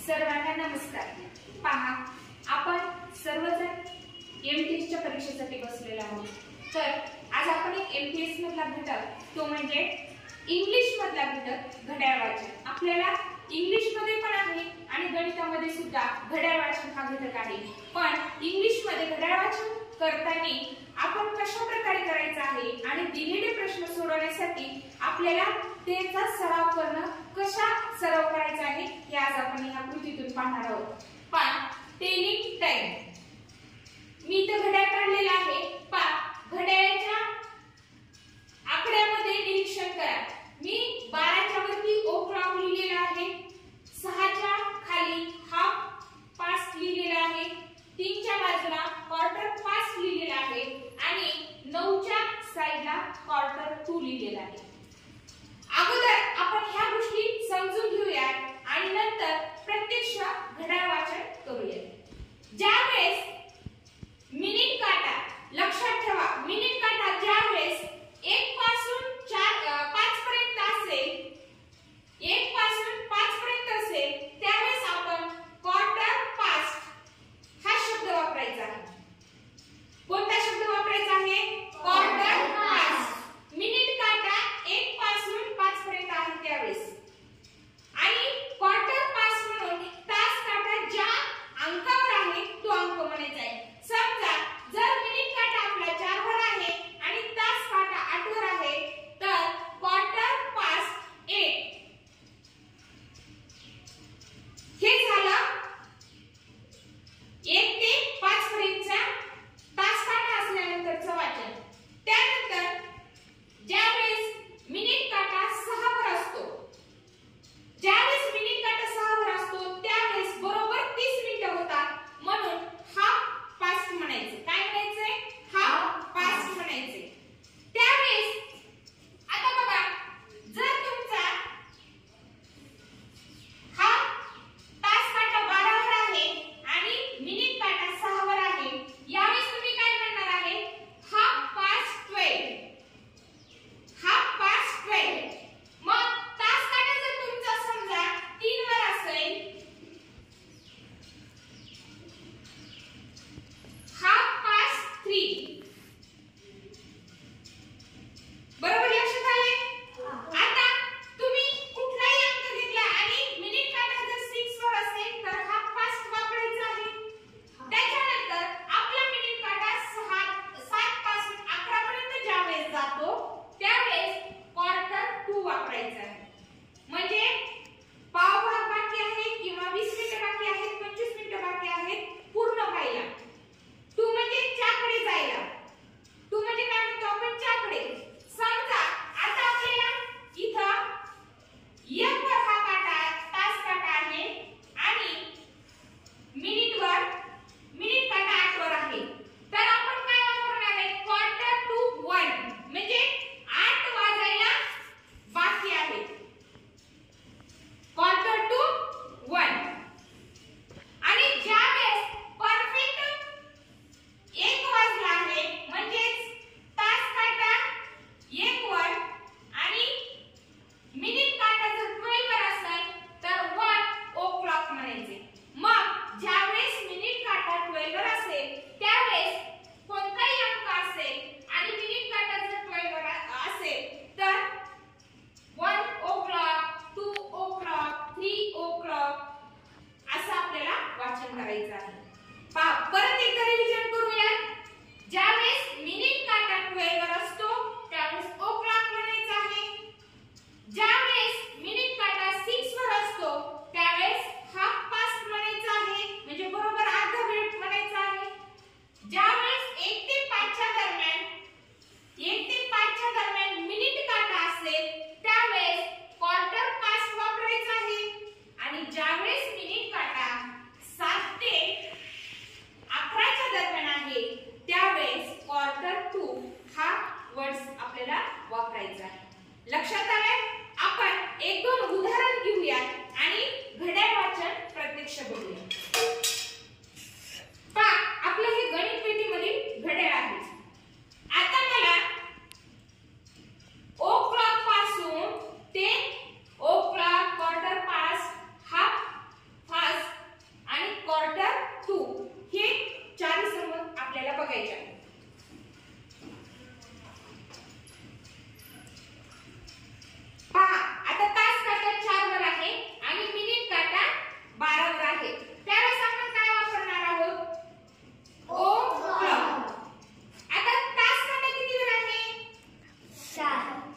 सर्वांना नमस्कार। पहा, आपण सर्वजण एमटीएसच्या परीक्षेसाठी बसलेलो आहोत। तर आज आपण एक एमटीएस मधला घटक तो म्हणजे इंग्लिश मधला घटक घड्याळ वाचन। आपल्याला इंग्लिश मध्ये पण आहे आणि गणितामध्ये सुद्धा घड्याळ वाचन हा घटक आहे। पण इंग्लिश मध्ये घड्याळ वाचन करताना आपण कशा प्रकारे करायचं आहे आणि दिलेले प्रश्न सोडवण्यासाठी आपल्याला त्याचा सराव करणं, कशा सराव करायचा आहे हे आज आपण या कृतीतून पाहणार आहोत। पण टेलिंग टाइम, मी इथे घड्याळ काढलेला आहे। पण घड्याळाच्या आकड्यामध्ये निरीक्षण करा। मी 12च्या वरती ओ क्लॉक लिहिलेला आहे, 6च्या खाली हाफ पास्ट लिहिलेला आहे, 3च्या बाजूला क्वार्टर पास्ट लिहिलेला आहे आणि 9च्या साइडला क्वार्टर 2 लिहिलेला आहे। अगोदर आपण ह्या गोष्टी समजून घेऊया आणि नंतर प्रत्यक्ष घड्याळ वाचन करूया। ज्यावेळेस मिनिट काटा, लक्षात ठेवा, मिनिट काटा ज्यावेळेस 1 पासून 5 पर्यंत असेल, 1 पासून 5 पर्यंत असेल, त्यावेळेस आपण क्वार्टर पास्ट हा शब्द वापरायचा आहे। कोणता शब्द वापरायचा आहे? Quarter past. मिनिट काटा 1 पासून 5 पर्यंत आहे त्यावेळेस, आणि क्वार्टर पास्ट म्हणून तास काटा ज्या अंकावर आहे तो अंक म्हणायचा आहे। समजा जर मिनिट काटा आपला 4 वर आहे आणि तास काटा 8 वर आहे, तर क्वार्टर पास्ट 8 हे झालं 1 ते 5 पर्यंतचा तास काटा असल्यानंतरचं वाचन। त्यानंतर ज्यावेळेस मिनिट काटा 6 वर असतो, ज्यावेळेस मिनिट काटा 6 वर असतो त्यावेळेस बरोबर 30 मिनिटं होतात, म्हणून हाफ पास्ट म्हणायचे। काय म्हणायचे? हाफ पास्ट म्हणायचे। त्यावेळेस आता बघा, जर तुमचा हा तास काटा 12 वर आहे आणि मिनिट काटा 6 वर आहे, यावेळेस तुम्ही काय म्हणणार आहे? Half past 12, half past 12। मग तास काटा जर तुमचा समजा 3 वर असेल, हाफ पास्ट 3, बरोबर लक्षात आले? आता तुम्ही कुठलाही अंक घेतला आणि मिनिट काटा जर 6 वर असेल तर हाफ पास्ट वापरायचा आहे। त्याच्यानंतर आपला मिनिट काटा 7 पासून 11 पर्यंत ज्यावेळेस जातो त्यावेळेस क्वार्टर 2 वापरायचा आहे। म्हणजे पाव भाग बाकी आहे किंवा 20 मिनिटं बाकी आहेत, 25 मिनिटं बाकी आहेत पूर्ण व्हायला। 2 म्हणजे च्याकडे जायला। 2 म्हणजे काय म्हणतो आपण? च्याकडे। समजा आता आपल्याला इथं 1 वर हा काटा, तास काटा आहे आणि मिनिट काटा 8 वर आहे, तर आपण काय वापरणार आहे? क्वार्टर टू 1, म्हणजे 8 वाजायला बाकी आहे, क्वार्टर टू 1। आणि ज्यावेळेस परफेक्ट 1 वाजला आहे, म्हणजेच तास काटा 1 वर आणि मिनिट काटा जर 12 वर असेल तर 1 ओ क्लॉक म्हणायचे। मग ज्यावेळेस मिनिट काटा 12 वर असेल त्यावेळेस कोणताही अंक असेल आणि मिनिट काटा जर 12 वर असेल तर 1 o'clock, 2 o'clock, 3 o'clock असं आपल्याला वाचन करायचं आहे। परत एकदा रिव्हिजन करूया। ज्यावेळेस मिनिट काटा 12 वर असतो त्यावेळेस ओ क्लॉक म्हणायचं आहे। ज्यावेळेस मिनिट काटा 6 वर असतो त्यावेळेस हाफ पास्ट म्हणायचं आहे, म्हणजे बरोबर अर्धा वेळ म्हणायचा आहे। ज्यावेळेस 1 ते 5च्या दरम्यान मिनिट काटा असेल त्यावेळेस क्वार्टर पास्ट वापरायचा आहे। आणि ज्यावेळेस मिनिट काटा 7 ते 11च्या दरम्यान आहे त्यावेळेस क्वार्टर 2 हा वर्ड्स आपल्याला वापरायचा आहे। लक्षात आले? आपण 1-2 उदाहरण घेऊया आणि घड्याळ वाचन प्रत्यक्ष बघूया। पहा, आपलं हे गणित पेटीमधील घड्याळ आहे। आता मला ओ क्लॉक पासून ते o'clock, quarter past, half past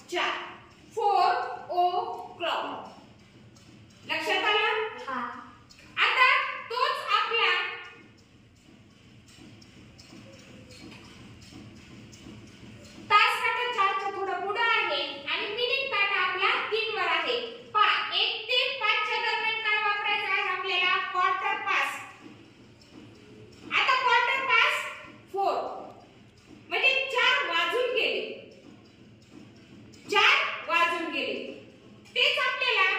4 4 o'clock. लक्षात आलं? हा. आता तोच आपला तास काटा 4 च्या थोडं पुढे आहे आणि मिनिट काटा आपला 3 वर आहे. पहा 1 ते 5 च्या दरम्यान काय वापरायचं आहे आपल्याला? Quarter pass. आता क्वार्टर पास 4 म्हणजे 4 वाजून गेले. 4 वाजून गेले. तेच आपल्याला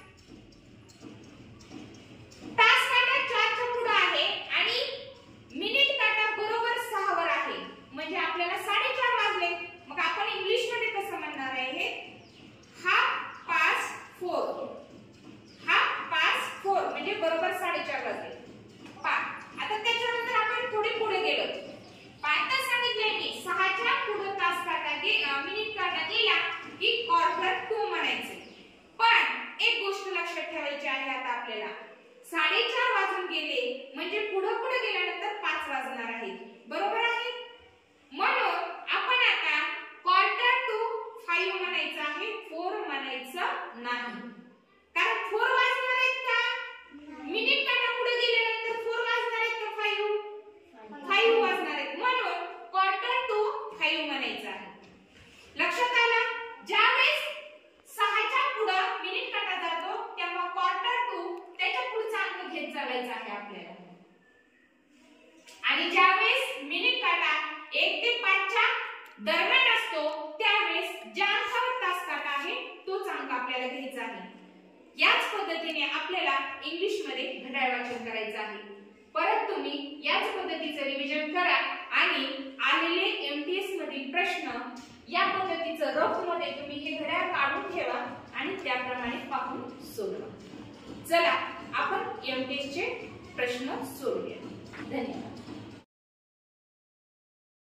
तास काटा 4 च्या पुढे आहे आणि मिनिट काटा बरोबर 6 वर आहे. म्हणजे आपल्याला 4:30 वाजले. मग आपण इंग्लिश मध्ये कसं म्हणणार आहे हे? Half past 4. हाफ पास 4 म्हणजे बरोबर 4:30 वाजले. आता त्याच्यानंतर आपण थोडे पुढे गेलो. आता सांगितलंय मी 6 च्या पुढे तास काटा मिनिट काटा गेला की क्वार्टर टू म्हणायचे. पण एक गोष्ट लक्षात ठेवायची आहे आता आपल्याला. 4:30 वाजून गेले म्हणजे पुढे पुढे गेल्यानंतर 5 वाजणार आहेत. बरोबर आहे? म्हणून आपण आता क्वार्टर टू 5 म्हणायचं आहे, 4 म्हणायचं नाही. कारण 4 वाजणार आहेत का? मिनिट काटा पुढे गेल्यानंतर 4 वाजणार आहेत का 5 वाजणार आहेत. म्हणून क्वार्टर टू 5 म्हणायचं आहे. लक्षात आलं? ज्यावेळेस 6 च्या पुढे मिनिट काटा जातो तेव्हा क्वार्टर टू त्याच्या पुढचा अंक घेत चालायचा आहे आपल्याला. आणि ज्यावेळेस मिनिट काटा 1 ते 5 च्या दरम्यान असतो त्यावेळेस ज्या अंकावर तास काटा आहे तोच अंक आपल्याला घ्यायचा आहे. याच पद्धतीने आपल्याला इंग्लिश मध्ये घड्याळ वाचन करायचं आहे. परत तुम्ही याच पद्धतीचं रिव्हिजन करा आणि आलेले एमटीएस मधील प्रश्न या पद्धतीचं रफ मध्ये तुम्ही हे घड्याळ काढून ठेवा आणि त्याप्रमाणे पाहून सोडवा. चला आपण एमटीएस चे प्रश्न सोडूया. धन्यवाद.